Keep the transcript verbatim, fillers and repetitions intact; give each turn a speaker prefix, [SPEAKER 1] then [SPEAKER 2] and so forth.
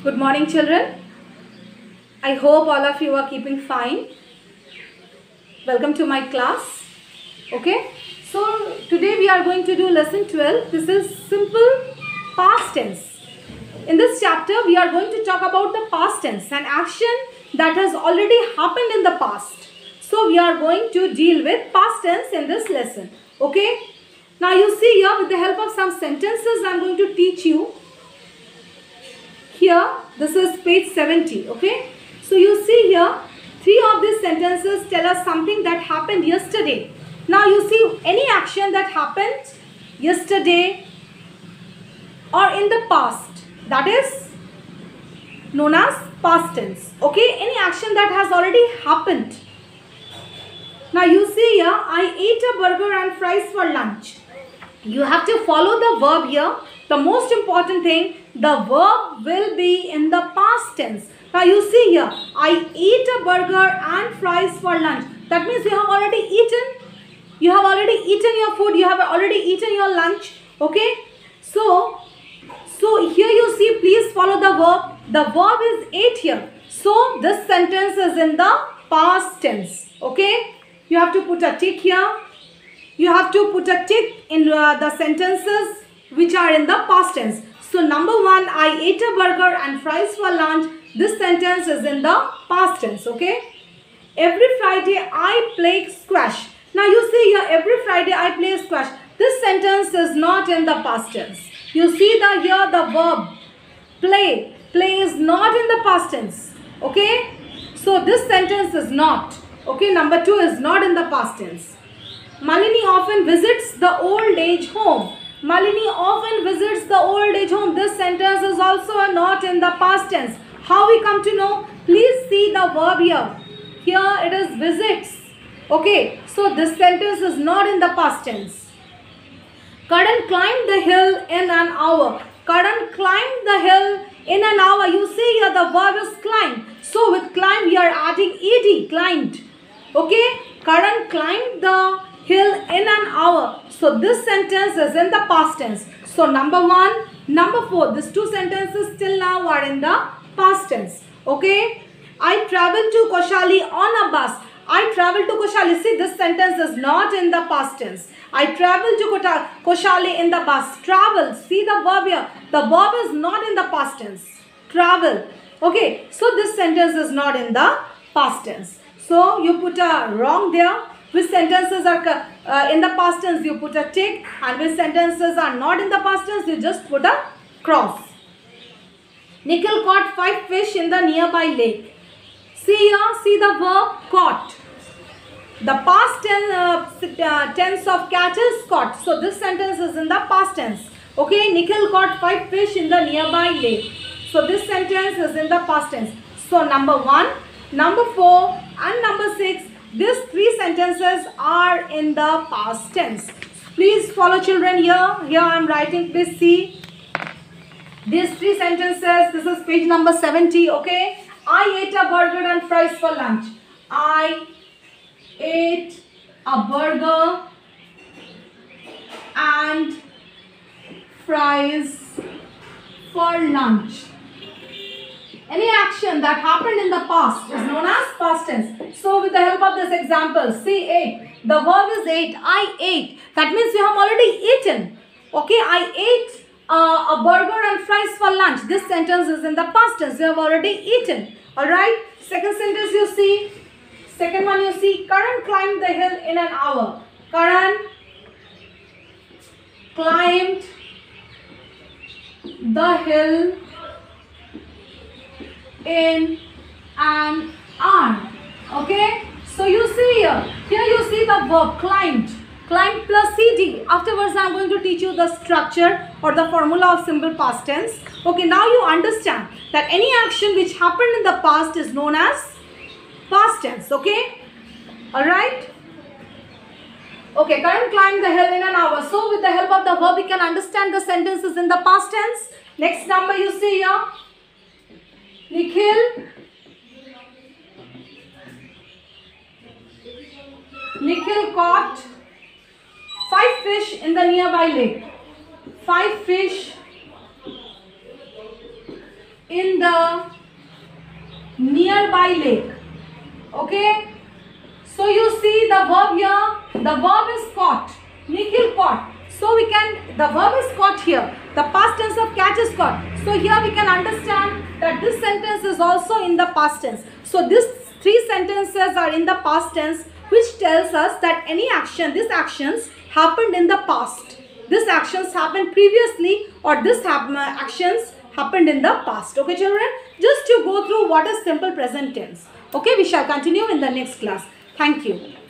[SPEAKER 1] Good morning, children. I hope all of you are keeping fine. Welcome to my class. Okay. So today we are going to do lesson twelve. This is simple past tense. In this chapter we are going to talk about the past tense, an action that has already happened in the past. So we are going to deal with past tense in this lesson. Okay. Now you see here, with the help of some sentences I am going to teach you. Here, this is page seventy, okay. So you see here, three of these sentences tell us something that happened yesterday. Now you see, any action that happened yesterday or in the past, that is known as past tense, okay. Any action that has already happened. Now you see here, I ate a burger and fries for lunch. You have to follow the verb here. The most important thing, the verb will be in the past tense. Now you see here, I ate a burger and fries for lunch. That means you have already eaten. You have already eaten your food. You have already eaten your lunch. Okay. So, so here you see, please follow the verb. The verb is ate here. So this sentence is in the past tense. Okay. You have to put a tick here. You have to put a tick in uh, the sentences which are in the past tense. So number one, I ate a burger and fries for lunch. This sentence is in the past tense, okay. Every Friday I play squash. Now you see here, every Friday I play squash. This sentence is not in the past tense. You see the here the verb play. Play is not in the past tense, okay. So this sentence is not, okay. Number two is not in the past tense. Malini often visits the old age home. Malini often visits the old age home. This sentence is also not in the past tense. How we come to know? Please see the verb here. Here it is visits. Okay. So this sentence is not in the past tense. Karan climbed the hill in an hour. Karan climbed the hill in an hour. You see here the verb is climb. So with climb we are adding ed. Climbed. Okay. Karan climbed the hill in an hour. So this sentence is in the past tense. So number one, number four, these two sentences till now are in the past tense. Okay. I traveled to Koshali on a bus. I traveled to Koshali. See, this sentence is not in the past tense. I traveled to Koshali in the bus. Travel. See the verb here. The verb is not in the past tense. Travel. Okay. So this sentence is not in the past tense. So you put a wrong there. Which sentences are uh, in the past tense, you put a tick, and which sentences are not in the past tense, you just put a cross. Nikhil caught five fish in the nearby lake. See here, see the verb caught. The past tense, uh, uh, tense of catch is caught. So this sentence is in the past tense. Okay, Nikhil caught five fish in the nearby lake. So this sentence is in the past tense. So number one, number four, and number six. These three sentences are in the past tense. Please follow, children, here. Here I am writing. Please see. These three sentences. This is page number seventy. Okay. I ate a burger and fries for lunch. I ate a burger and fries for lunch. Any action that happened in the past is known as past tense. So with the help of this example, see ate. The verb is ate. I ate. That means you have already eaten. Okay, I ate uh, a burger and fries for lunch. This sentence is in the past tense. You have already eaten. Alright. Second sentence you see. Second one you see. Karan climbed the hill in an hour. Karan climbed the hill in an hour. Okay. So you see here. Here you see the verb climbed. Climbed plus cd. Afterwards I am going to teach you the structure or the formula of simple past tense. Okay. Now you understand that any action which happened in the past is known as past tense. Okay. Alright. Okay. Karan climbed the hill in an hour. So with the help of the verb we can understand the sentences in the past tense. Next number you see here. Nikhil Nikhil caught five fish in the nearby lake. Five fish in the nearby lake. Okay. So you see the verb here, the verb is caught. Nikhil caught. So we can, the verb is caught here. The past tense of catch is caught. So here we can understand that this sentence is also in the past tense. So these three sentences are in the past tense, which tells us that any action, these actions happened in the past. These actions happened previously, or this actions happened in the past. Okay children, just to go through what is simple present tense. Okay, we shall continue in the next class. Thank you.